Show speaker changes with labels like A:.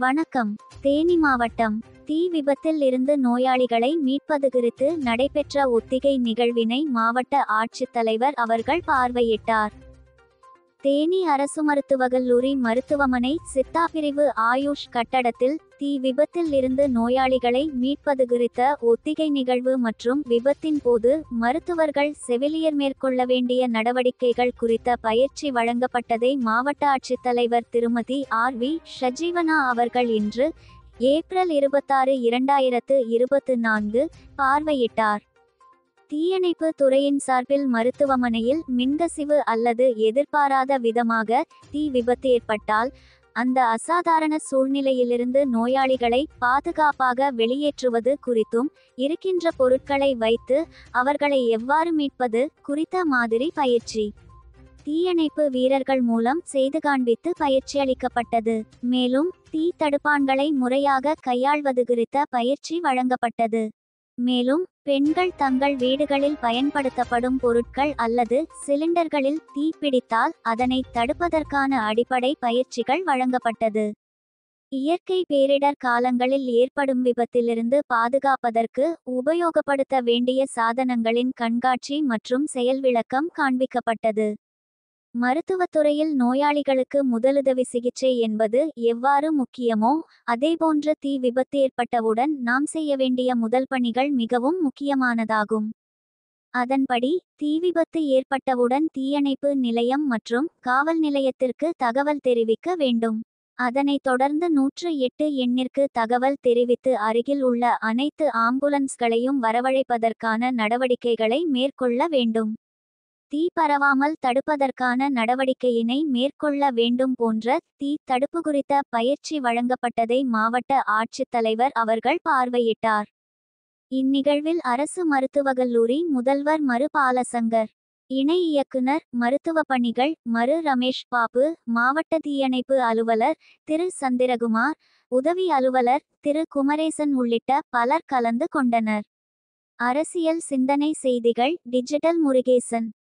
A: வணக்கம். தேனி மாவட்டம் தீ விபத்தில் இருந்து நோயாளிகளை மீட்பது குறித்து நடைபெற்ற ஒத்திகை நிகழ்வினை மாவட்ட ஆட்சித்தலைவர் அவர்கள் பார்வையிட்டார். தேனி அரசு மருத்துவக்கல்லூரி மருத்துவமனை சித்தா பிரிவு ஆயுஷ் கட்டடத்தில் தீ விபத்தில் இருந்து நோயாளிகளை மீட்பது குறித்த ஒத்திகை நிகழ்வு மற்றும் விபத்தின் போது மருத்துவர்கள் செவிலியர் மேற்கொள்ள வேண்டிய நடவடிக்கைகள் குறித்த பயிற்சி வழங்கப்பட்டதை மாவட்ட ஆட்சித்தலைவர் திருமதி ஆர்.வி. ஷஜீவனா அவர்கள் இன்று ஏப்ரல் 26, 2024 பார்வையிட்டார். தீயணைப்பு துறையின் சார்பில் மருத்துவமனையில் மின்கசிவு அல்லது எதிர்பாராத விதமாக தீ விபத்து ஏற்பட்டால் அந்த அசாதாரண சூழ்நிலையிலிருந்து நோயாளிகளை பாதுகாப்பாக வெளியேற்றுவது குறித்தும் இருக்கின்ற பொருட்களை வைத்து அவர்களை எவ்வாறு மீட்பது குறித்த மாதிரி பயிற்சி தீயணைப்பு வீரர்கள் மூலம் செய்து காண்பித்து பயிற்சி அளிக்கப்பட்டது. மேலும் தீ தடுப்பான்களை முறையாக கையாள்வது குறித்த பயிற்சி வழங்கப்பட்டது. மேலும் பெண்கள் தங்கள் வீடுகளில் பயன்படுத்தப்படும் பொருட்கள் அல்லது சிலிண்டர்களில் தீ பிடித்தால் அதனை தடுப்பதற்கான அடிப்படை பயிற்சிகள் வழங்கப்பட்டது. இயற்கை பேரிடர் காலங்களில் ஏற்படும் விபத்திலிருந்து பாதுகாப்பதற்கு உபயோகப்படுத்த வேண்டிய சாதனங்களின் கண்காட்சி மற்றும் செயல் விளக்கம் காண்பிக்கப்பட்டது. மருத்துவத்துறையில் நோயாளிகளுக்கு முதலுதவி சிகிச்சை என்பது எவ்வாறு முக்கியமோ அதேபோன்று தீ விபத்து ஏற்பட்டவுடன் நாம் செய்ய வேண்டிய முதல் பணிகள் மிகவும் முக்கியமானதாகும். அதன்படி தீ விபத்து ஏற்பட்டவுடன் தீயணைப்பு நிலையம் மற்றும் காவல் நிலையத்திற்கு தகவல் தெரிவிக்க வேண்டும். அதனைத் தொடர்ந்து 108 எண்ணிற்கு தகவல் தெரிவித்து அருகில் உள்ள அனைத்து ஆம்புலன்ஸ்களையும் வரவழைப்பதற்கான நடவடிக்கைகளை மேற்கொள்ள வேண்டும். தீ பரவாமல் தடுப்பதற்கான நடவடிக்கையினை மேற்கொள்ள வேண்டும் போன்ற தீ தடுப்பு குறித்த பயிற்சி வழங்கப்பட்டதை மாவட்ட ஆட்சித்தலைவர் அவர்கள் பார்வையிட்டார். இந்நிகழ்வில் அரசு மருத்துவக்கல்லூரி முதல்வர் மரு பாலசங்கர், இணை இயக்குனர் மருத்துவ பணிகள் மரு ரமேஷ் பாபு, மாவட்ட தீயணைப்பு அலுவலர் திரு சந்திரகுமார், உதவி அலுவலர் திரு குமரேசன் உள்ளிட்ட பலர் கலந்து கொண்டனர். அரசியல் சிந்தனை செய்திகள் டிஜிட்டல் முருகேசன்.